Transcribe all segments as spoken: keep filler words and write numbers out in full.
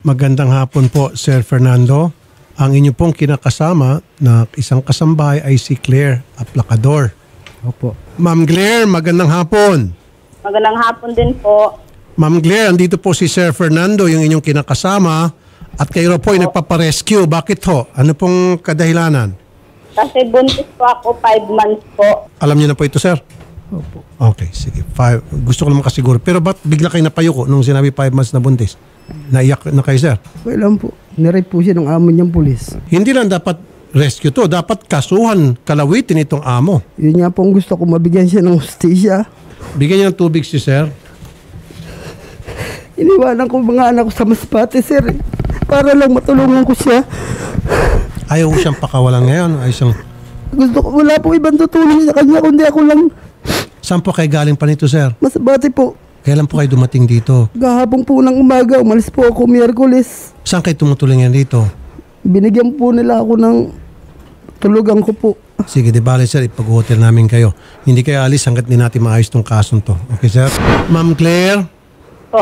Magandang hapon po, Sir Fernando. Ang inyo pong kinakasama na isang kasambahay ay si Claire Aplacador. Opo. Ma'am Claire, magandang hapon. Magandang hapon din po. Ma'am Claire, andito po si Sir Fernando, yung inyong kinakasama, at kayo po ay nagpaparescue. Bakit ho? Ano pong kadahilanan? Kasi buntis po ako, five months po. Alam niyo na po ito, sir? Opo. Okay, sige. Five. Gusto ko lang makasiguro. Pero ba't bigla kayo napayuko nung sinabi five months na buntis? Naiyak na kayo, sir? Okay lang po. Nirape po siya ng amo niyang pulis. Hindi lang dapat rescue to. Dapat kasuhan, kalawitin itong amo. Yun nga po ang gusto ko, mabigyan siya ng hustisya. Bigyan niyo ng tubig si sir. Iniwanan ko mga anak ko sa masbate, sir. Para lang matulungan ko siya. Ayaw ko siyang pakawalan ngayon. Ayaw siyang... Gusto ko, wala po ibang tutulong sa kanya, kundi ako lang. Saan po kayo galing pa nito, sir? Masbate po. Kailan po kayo dumating dito? Gahapon po ng umaga, umalis po ako Miyerkules. Saan kayo tumutulong yan dito? Binigyan po nila ako ng tulugan ko po. Sige, di bale, sir, ipag-hotel namin kayo. Hindi kayo alis hanggat di natin maayos tong kasong to. Okay, sir? Ma'am Claire, Po.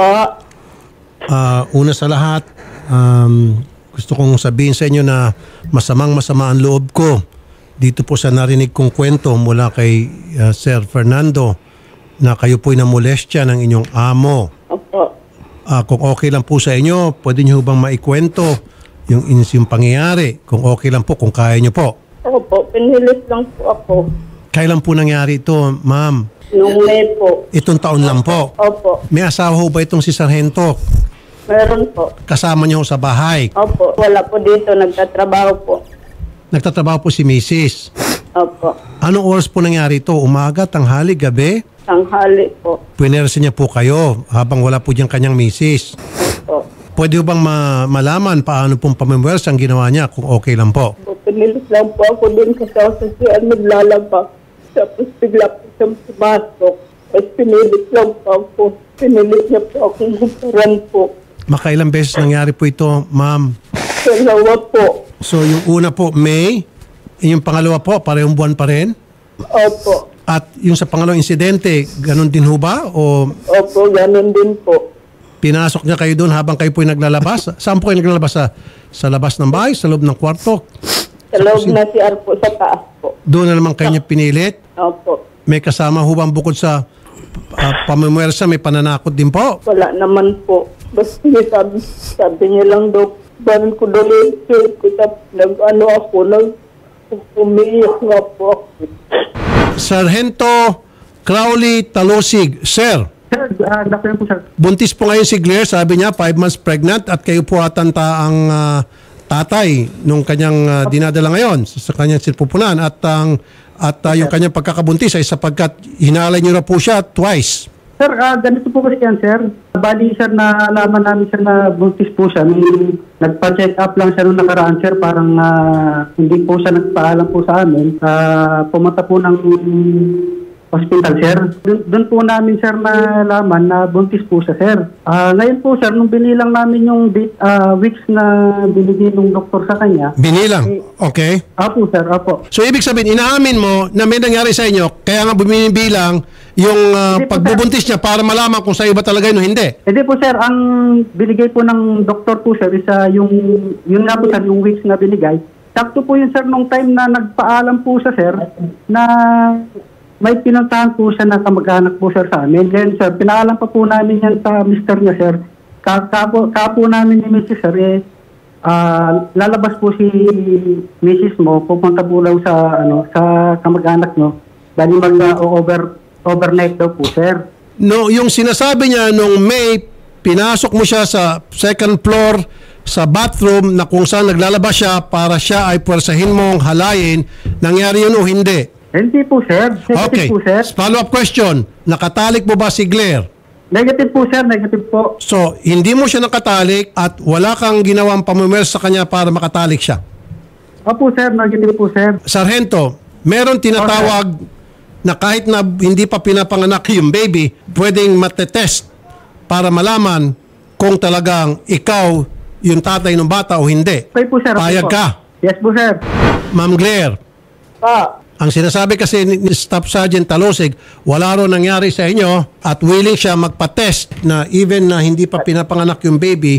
ah, una sa lahat, um, gusto kong sabihin sa inyo na masamang masama ang loob ko dito po sa narinig kong kwento mula kay uh, Sir Fernando na kayo po'y namolestya ng inyong amo. Opo. Ah, kung okay lang po sa inyo, pwede nyo bang maikwento yung, yung pangyayari? Kung okay lang po, kung kaya nyo po. Opo, pinilis lang po ako. Kailan po nangyari ito, ma'am? Nung May po. Itong taon lang po. Opo. May asawa ho ba itong si Sargento? Meron po. Kasama niyo ho sa bahay? Opo. Wala po dito, nagtatrabaho po. Nagtatrabaho po si Missus Opo. Anong oras po nangyari ito? Umaga, tanghali, gabi? Tanghali po. Pinersa niya po kayo habang wala po diyang kanyang Missus Opo. Pwede ho bang ma- malaman paano pong pamimwersa ang ginawa niya kung okay lang po? Opo. Pinilis lang po ako dun kasi ako sa siyan naglalaba. Tapos bigla po siyang pumasok. Tapos pinilis lang po ako. Pinilis niya po akong humparan po. Makailang beses nangyari po ito, ma'am? Dalawa po. So yung una po, May. Yung pangalawa po, parehong buwan pa rin? Opo. At yung sa pangalawang insidente, ganun din ho ba? O Opo, ganun din po. pinasok niya kayo doon habang kayo po'y naglalabas? Saan po kayo naglalabas? Sa, sa labas ng bahay? Sa loob ng kwarto? Sa loob na C R po, sa taas po. Doon na naman kayo niya pinilit? Opo. May kasama ho bang bukod sa uh, pamimwersa, may pananakot din po? Wala naman po. Basta sabi, sabi niya lang daw, barin ko daw yung shirt ko. Tapos nag-ano ako, nag-umiiyak nga po ako. Sargento Crowley Talosig. Sir, Sir, uh, doctor po sir. buntis po ngayon si Claire, sabi niya five months pregnant at kayo po atanta ang uh, tatay nung kanyang uh, dinadala ngayon sa, sa kanyang sirpupunan at ang at uh, yung kanyang pagkakabuntis ay sapagkat hinalay niyo na po siya twice. Sir, uh, ganito po kasi yan sir. Bali sir, na alaman namin sir na buntis po siya. May nagpa-check up lang siya nung nakaraan sir. Parang uh, hindi po siya nagpaalam po sa amin. Uh, pumunta po ng hospital, sir. Dun, dun po namin, sir, na laman na buntis po siya, sir. Uh, ngayon po, sir, nung binilang namin yung date, uh, weeks na binigay ng doktor sa kanya. Binilang? Okay. Apo, sir, apo. So, ibig sabihin, inaamin mo na may nangyari sa inyo, kaya nga buminibilang yung uh, Hindi po, pagbubuntis niya para malaman kung sa'yo ba talaga yun o hindi. Hindi po, sir, ang binigay po ng doktor po, sir, isa yung, yun nga po, sir, yung weeks na binigay. Sakto po yun, sir, nung time na nagpaalam po siya, sir, na may pinuntahan po siya na kamag-anak po, sir, sa amin. Then, sir, pinaalam pa po namin yan sa mister niya, sir. Kapo, kapo namin ni missus, sir, eh, uh, lalabas po si missus mo, pupunta po lang sa, ano, sa kamag-anak mo. Dali mag-over, overnight daw po, sir. No, yung sinasabi niya nung May, pinasok mo siya sa second floor sa bathroom na kung saan naglalabas siya para siya ay puwersahin mong halayin, nangyari yun o hindi? Hindi po, sir. Negative Okay. po, sir. Follow-up question. Nakatalik mo ba si Claire? Negative po, sir. Negative po. So, hindi mo siya nakatalik at wala kang ginawang pamumers sa kanya para makatalik siya. Opo, sir. Negative po, sir. Sargento, meron tinatawag na kahit na hindi pa pinapanganak yung baby, pwedeng matetest para malaman kung talagang ikaw yung tatay ng bata o hindi. Okay po, sir. Okay Payag po. ka. Yes po, sir. Ma'am Claire, Pa. ang sinasabi kasi ni Staff Sergeant Talosig, wala ro nangyari sa inyo at willing siya magpa-test na even na hindi pa pinapanganak yung baby,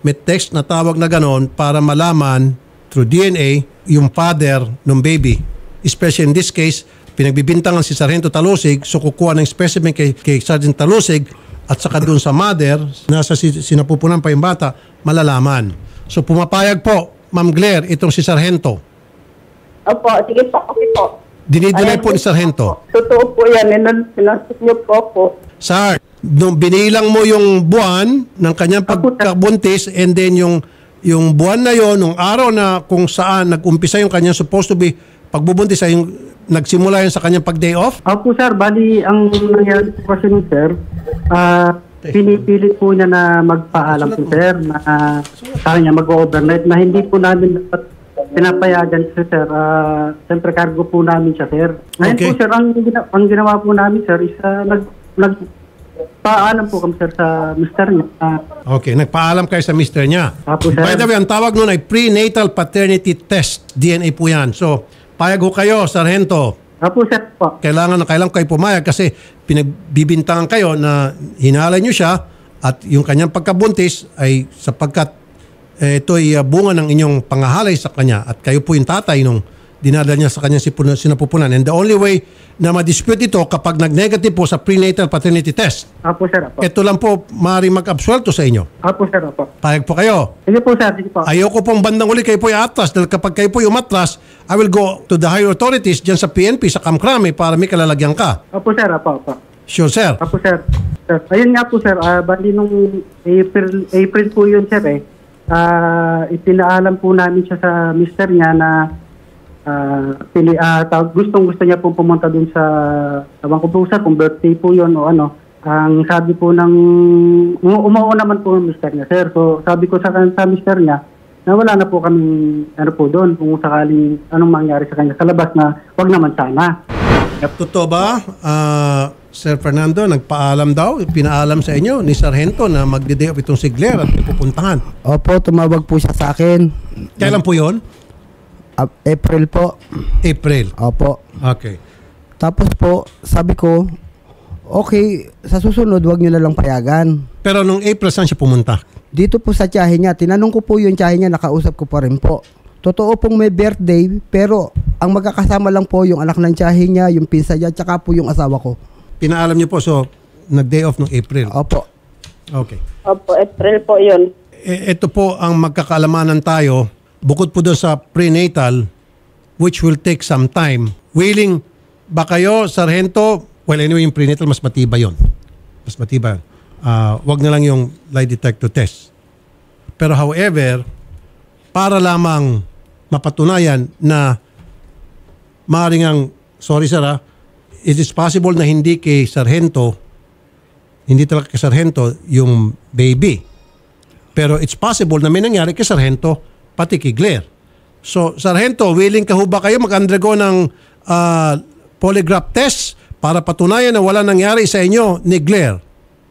may text na tawag na ganon para malaman through D N A yung father ng baby. Especially in this case, pinagbibintangan si Sargento Talusig, so kukuha ng specimen kay, kay Sergeant Talusig at saka doon sa mother, nasa sinapupunan pa yung bata, malalaman. So pumapayag po, Ma'am Claire, itong si Sargento. Opo, sige po, okay po. Dinidinay po ni Sargento. Totoo po yan, sinasot niyo po ako. Sir, nung binilang mo yung buwan ng kanyang pagkabuntis and then yung yung buwan na yon, nung araw na kung saan nag-umpisa yung kanyang supposed to be pagbubuntis ay yung nagsimula yun sa kanyang pag-day off? Opo sir, bali ang nangyari po kasi nun, sir, ah, pinipilit po niya na magpaalam po sir na sa kanya mag-overnight na hindi po namin dapat pinapayagan siya sir. Uh, Siyempre cargo po namin siya sir. Ngayon Okay. po sir, ang, gina- ang ginawa po namin sir is uh, nag, nag paalam po kami sir sa mister niya. Uh, Okay, nagpaalam kayo sa mister niya. Apo, sir. By the way, ang tawag nun ay prenatal paternity test. D N A po yan. So, payag ho kayo, Sargento. Apo sir po. Kailangan na kailangan kayo pumayag kasi pinagbibintangan kayo na hinalay nyo siya at yung kanyang pagkabuntis ay sapagkat eh, ito'y uh, bunga ng inyong pangahalay sa kanya at kayo po yung tatay nung dinadala niya sa kanyang sipuna- sinapupunan. And the only way na ma-dispute ito kapag nag-negative po sa prenatal paternity test. Apo sir, apo. Ito lang po maaaring mag-absuelto sa inyo. Apo sir, apo. Payag po kayo. Sige po sir, sige po. Ayoko pong bandang uli kayo po yung atras dahil kapag kayo po yung matras, I will go to the higher authorities dyan sa P N P, sa Kamkrami para may kalalagyan ka. Apo sir, apo, apo. Sure, sir. Apo sir. Sir, ayun nga po sir, ah, bali nung April, April po yun sir eh. Ah, ipinaalam po namin siya sa mister niya na ah, pili, ah, tawag, gustong gusto niya po pumunta dun sa, tawag ko po sir, kung birthday po yun o ano. Ang sabi po ng, umu- umuo naman po ng mister niya sir. So sabi ko sa, sa mister niya, na wala na po kami ano po doon kung sakaling anong mangyari sa kanya sa labas na wag naman sana. Totoo ba, ah, Sir Fernando, nagpaalam daw, pinaalam sa inyo ni Sargento na magde-day off itong si Claire at pupuntahan? Opo, tumawag po siya sa akin. Kailan po yon? Ap- April po. April. Opo. Okay. Tapos po, sabi ko, okay, sa susunod, wag nyo na lang payagan. Pero nung April, saan siya pumunta? Dito po sa tiyahe niya, tinanong ko po yung tiyahe niya, nakausap ko pa rin po. Totoo pong may birthday, pero ang magkakasama lang po yung anak ng tiyahe niya, yung pinsa niya, tsaka po yung asawa ko. Pinaalam niyo po, so nag-day off nung April. Opo. Okay. Opo, April po yun. E, ito po ang magkakaalamanan tayo, bukod po doon sa prenatal, which will take some time. Willing ba kayo, Sargento? Well, anyway, yung prenatal, mas matibay yun. Mas matibay yun. Uh, wag na lang yung lie detector test. Pero however, para lamang mapatunayan na maaaring ang, sorry sir ah, it is possible na hindi kay Sargento, hindi talaga kay Sargento yung baby. Pero it's possible na may nangyari kay Sargento, pati kay Claire. So, Sargento, willing ka ho ba kayo mag-undergo ng uh, polygraph test para patunayan na wala nangyari sa inyo ni Claire?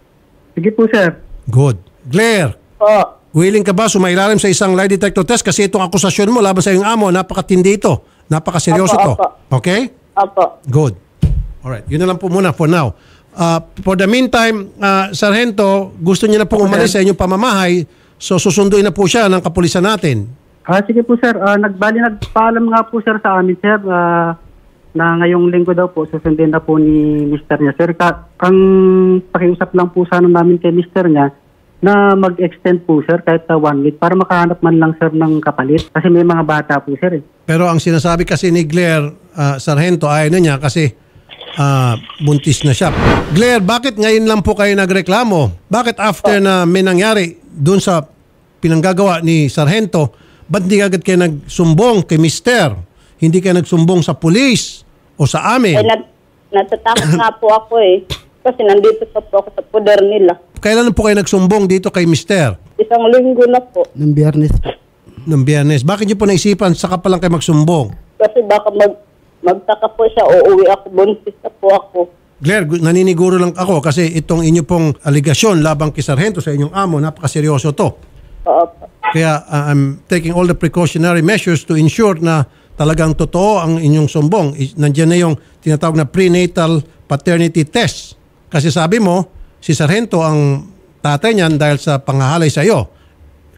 Sige po sir. Good. Claire, Po. willing ka ba sumailalim sa isang lie detector test kasi itong akusasyon mo laban sa iyong amo, napakatindi ito. Napakaseryoso Apo, to. apo. Okay? Opo. Good. Alright. Yun na lang po muna for now. Uh, for the meantime, uh, Sargento, gusto niya na po umalis sa inyong pamamahay, so susunduin na po siya ng kapulisan natin. Ah, sige po sir. Ah, nagbali nagpaalam nga po sir sa amin sir ah, na ngayong linggo daw po susundin na po ni mister niya sir. Ka- ang pakiusap lang po sana namin kay mister niya na mag-extend po sir kahit uh, one week para makahanap man lang sir ng kapalit kasi may mga bata po sir eh. Pero ang sinasabi kasi ni Claire, uh, Sargento, ayaw na niya kasi uh, buntis na siya. Claire, bakit ngayon lang po kayo nagreklamo? Bakit after na may nangyari dun sa pinanggagawa ni Sargento, ba't hindi agad kayo nagsumbong kay mister? Hindi kayo nagsumbong sa pulis o sa amin? Ay, nat natatakot nga po ako eh. Kasi nandito pa po ako sa poder nila. Kailan po kayo nagsumbong dito kay mister? Isang linggo na po. Nung biyernes po. Noong Biyernes. Bakit niyo po naisipan saka pa lang kayo magsumbong? Kasi baka mag magtaka po siya, uuwi ako, buntis na po ako. Claire, gu- naniniguro lang ako kasi itong inyo pong aligasyon labang kay Sargento sa inyong amo, napakaseryoso to. Opo. Kaya uh, I'm taking all the precautionary measures to ensure na talagang totoo ang inyong sumbong. I- Nandiyan na yung tinatawag na prenatal paternity test. Kasi sabi mo, si Sargento ang tatay niyan dahil sa pangahalay sa iyo.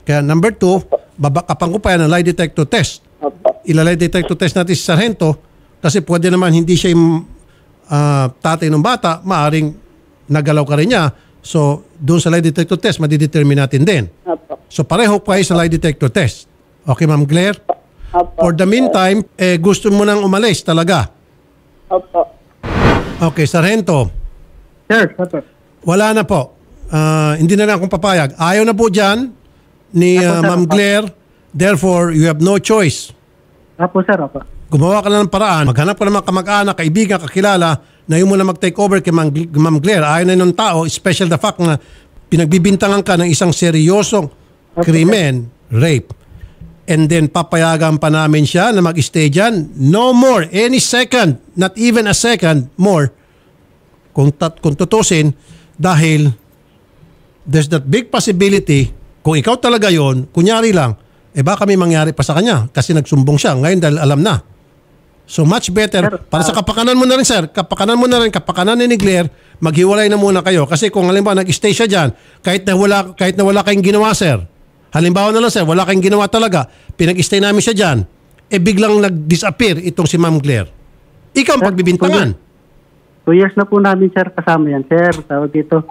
Kaya number two, babakapan ko pa yan ng lie detector test. Opo. Ilalay detector test natin si Sargento kasi pwede naman hindi siya yung ah, tatay ng bata, maaring nagalaw ka rin niya. So, doon sa lie detector test, madidetermine natin din. Opo. So, pareho pa sa lie detector test. Okay, Ma'am Claire? Opo. For the meantime, eh, gusto mo nang umalis talaga. Opo. Okay, Sargento, Sir, opo. wala na po. Ah, hindi na lang akong papayag. Ayaw na po dyan ni Apo, ah, sir, Ma'am apo. Claire. Therefore, you have no choice. Apo, sir, opo. Gumawa ka na ng paraan. Maghanap ka ng mga kamag-anak, kaibigan, kakilala na yung muna mag-take over kay Ma'am Ma'am Claire. Ayaw na ng tao, special the fact na pinagbibintangan ka ng isang seryosong krimen, rape. And then papayagan pa namin siya na mag-stay dyan. No more, any second, not even a second more. Kung, tat, kung tutusin, dahil there's that big possibility, kung ikaw talaga yon, kunyari lang, eh baka may mangyari pa sa kanya kasi nagsumbong siya. Ngayon dahil alam na. So much better, Sir, para sa ah, kapakanan mo na rin, sir, kapakanan mo na rin, kapakanan ni Claire, maghiwalay na muna kayo. Kasi kung halimbawa nag-stay siya dyan, kahit na wala, kahit na wala kayong ginawa, sir, halimbawa na lang, sir, wala kayong ginawa talaga, pinag-stay namin siya dyan, eh biglang nag-disappear itong si Ma'am Claire. Ikaw ang Sir, pagbibintangan. Two years na po namin, sir, kasama yan, sir. Tawag dito.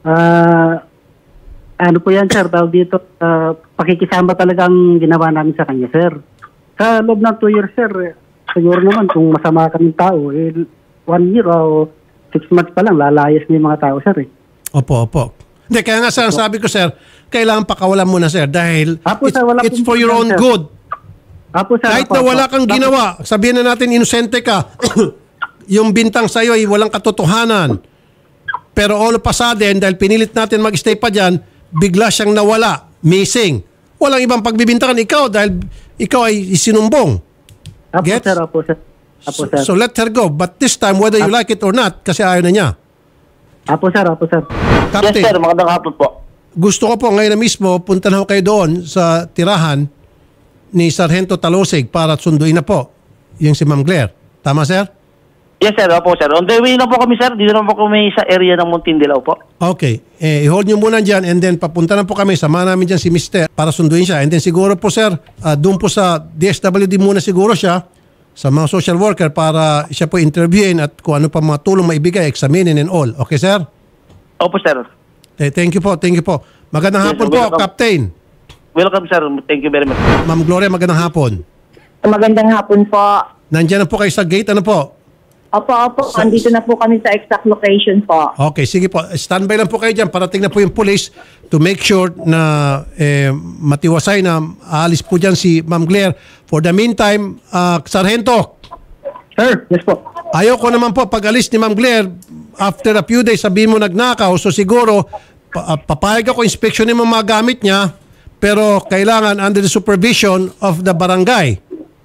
Ah, ano po yan, sir? Tawag dito. ah, pakikisama talaga ang ginawa namin sa kanya, sir. Sa loob ng two years, sir, eh, siguro naman kung masama kaming tao, eh, one year o six months pa lang, lalayas na yung mga tao, sir. Eh. Opo, opo. Hindi, kaya nga sir, ang sabi ko, sir, kailangan pakawalan mo na, sir, dahil Apo, it's, sir, wala it's pong for your own sir. good. Apo, sir. Kahit apo, na apo. wala kang Bakit? ginawa, sabihin na natin inosente ka, yung bintang sa'yo ay walang katotohanan. Pero all of a sudden, dahil pinilit natin mag-stay pa dyan, bigla siyang nawala, missing. Walang ibang pagbibintangan ikaw dahil ikaw ay isinumbong. Apo, Gets? sir. Apo, sir. Apo, So, sir. so let her go. But this time, whether you like it or not, kasi ayaw na niya. Apo, sir. Apo, sir. Yes, Captain, sir. Magandang hapon po. gusto ko po ngayon na mismo, punta na ho kayo doon sa tirahan ni Sargento Talosig para sunduin na po yung si Ma'am Claire. Tama, sir? Yes, sir. Opo, sir. On the way na po kami, sir. Dito na po kami sa area ng Muntindilaw po. Okay. Eh, i-hold nyo muna dyan and then papunta na po kami. Sama namin dyan si Mister para sunduin siya. And then siguro po, sir, uh, doon po sa D S W D muna siguro siya sa mga social worker para siya po interviewin at kung ano pa mga tulong maibigay, examinin and all. Okay, sir? Opo, sir. Eh, thank you po, thank you po. Magandang Yes, hapon sir. po, Welcome. Captain. Welcome, sir. Thank you very much. Ma'am Gloria, magandang hapon. Magandang hapon po. Nandiyan na po kayo sa gate, ano po? Opo, opo. Andito na po kami sa exact location po. Okay, sige po. Standby lang po kayo dyan. Parating na po yung police to make sure na eh, matiwasay na aalis po dyan si Ma'am Claire. For the meantime, uh, Sargento, Sir, yes po. ayaw ko naman po pag-alis ni Ma'am Claire, after a few days sabihin mo nagnakaw, so siguro pa- uh, papayag ako inspection mo mga gamit niya, pero kailangan under the supervision of the barangay.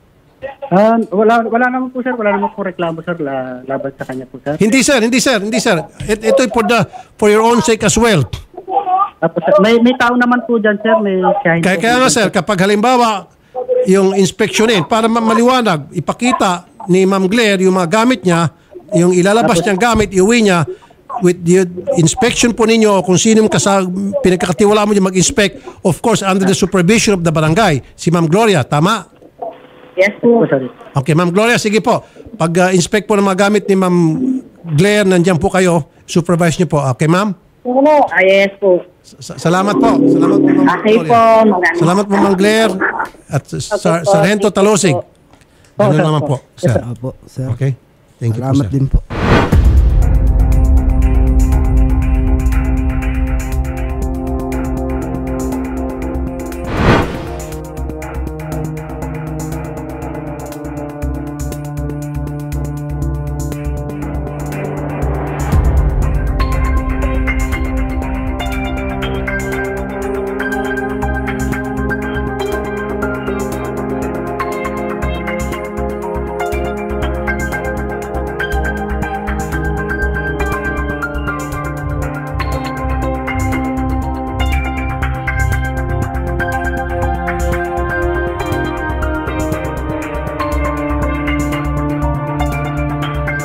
Ah, wala wala naman po, sir. Wala naman po reklamo, sir, la, laban sa kanya po, sir. Hindi sir, hindi sir, hindi sir. It, ito for the for your own sake as well. Tapos, sir, may may tao naman po dyan, sir. May kain Kaya, po kaya po nga dyan, sir, kapag halimbawa yung inspeksyonin para ma- maliwanag, ipakita ni Ma'am Claire yung mga gamit niya, yung ilalabas niyang gamit, iuwi niya with the inspection po ninyo kung sino yung kasa, pinagkakatiwala mo niya mag-inspect, of course under the supervision of the barangay, si Ma'am Gloria, tama? Yes po, po. sir. Okay, Ma'am Gloria, sige po. Pag-inspect po ng mga gamit ni Ma'am Claire, nandiyan po kayo, supervise niyo po. Okay, Ma'am? Ah, yes po. Sa- Salamat po. Salamat po, Ma'am Okay Gloria. po. Maraming Salamat po, Ma'am Claire. At Sar- po. Sargento Thank you Talosig. po. Ganun sir, naman po. po, sir. Opo, sir. Okay? Thank you po, Salamat sir. din po.